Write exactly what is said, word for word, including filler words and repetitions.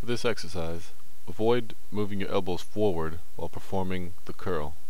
For this exercise, avoid moving your elbows forward while performing the curl.